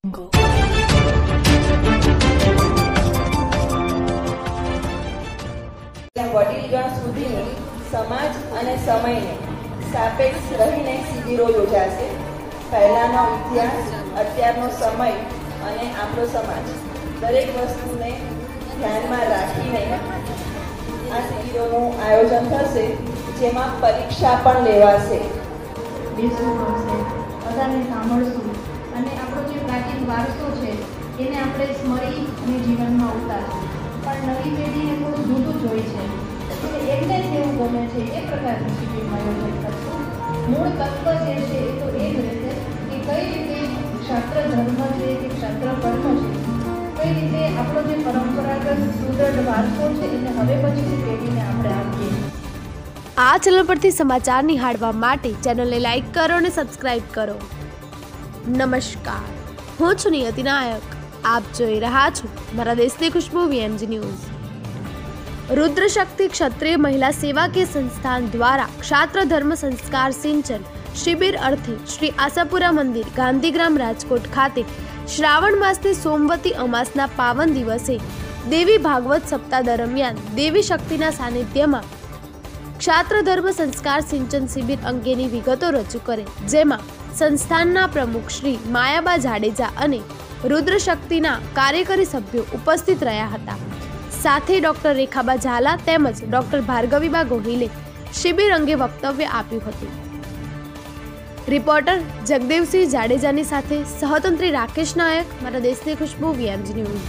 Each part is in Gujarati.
વડીલગણ સુધીની સમાજ અને સમયને સાપેક્ષ રહીને શિબિરો યોજાશે. પહેલાનો ઇતિહાસ, અત્યારનો સમય અને આપણો સમાજ દરેક વસ્તુને ધ્યાનમાં રાખીને આ શિબિરોનું આયોજન થશે, જેમાં પરીક્ષા પણ લેવાશે. બેસવું પડશે, બધાને સાંભળશું અને આપણો જે પ્રાચીન વારસો છે એને આપણે સ્મરી અને જીવનમાં ઉતારશું. પણ નવી પેઢીને થોડું જુદું જ હોય છે, એટલે એમને જેવું ગમે છે એ પ્રકારનું શિબિરનું આયોજન કરશું. મૂળ તત્વ જે છે એ તો એ જ રહેશે કે કઈ રીતે ક્ષાત્ર ધર્મ છે કે ક્ષાત્ર કર્મ છે, કઈ રીતે આપણો જે પરંપરાગત સુદૃઢ વારસો છે એને હવે પછીની પેઢીને આપણે આપીએ. આ ચેનલ પરથી સમાચાર નિહાળવા માટે ચેનલને લાઈક કરો અને સબસ્ક્રાઇબ કરો. નમસ્કાર, હું છું નિયતિ નાયક. આપ જોઈ રહ્યા છો મારા દેશની ખુશ્બુ VMG ન્યૂઝ. રુદ્ર શક્તિ ક્ષત્રિય મહિલા સેવાકીય સંસ્થાન દ્વારા ક્ષાત્ર ધર્મ સંસ્કાર સિંચન શિબિર અર્થે શ્રી આશાપુરા મંદિર, ગાંધીગ્રામ, રાજકોટ ખાતે શ્રાવણ માસની સોમવતી અમાસના પાવન દિવસે દેવી ભાગવત સપ્તાહ દરમિયાન દેવી શક્તિના સાનિધ્યમાં ક્ષાત્ર ધર્મ સંસ્કાર સિંચન શિબિર અંગેની વિગતો રજૂ કરે, જેમાં સંસ્થાનના પ્રમુખ શ્રી માયાબા જાડેજા અને રુદ્ર શક્તિના કાર્યકારી સભ્યો ઉપસ્થિત રહ્યા હતા. સાથે ડોક્ટર રેખાબા ઝાલા તેમજ ડોક્ટર ભાર્ગવીબા ગોહિલે શિબિર અંગે વક્તવ્ય આપ્યું હતું. રિપોર્ટર જગદેવસિંહ જાડેજાની સાથે સહતંત્રી રાકેશ નાયક, મારા દેશની ખુશ્બુ VMG ન્યૂઝ.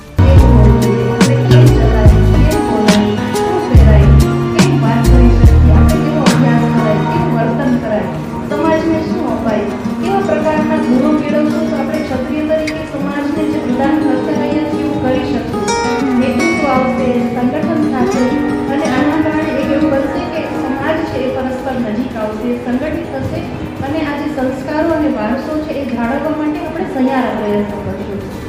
સમાજને શું અપાય, કેવા પ્રકારના ગુણો મેળવશું તો આપણે ક્ષત્રિય તરીકે સમાજને જે પ્રદાન કરતા રહ્યા છીએ એવું કરી શકશું. નેતૃત્વ આવશે, સંગઠન થશે અને આના કારણે એક એવું બનશે કે સમાજ છે એ પરસ્પર નજીક આવશે, સંગઠિત થશે અને આ જે સંસ્કારો અને વારસો છે એ જાળવવા માટે આપણે સહિયારા પ્રયત્નો કરીશું.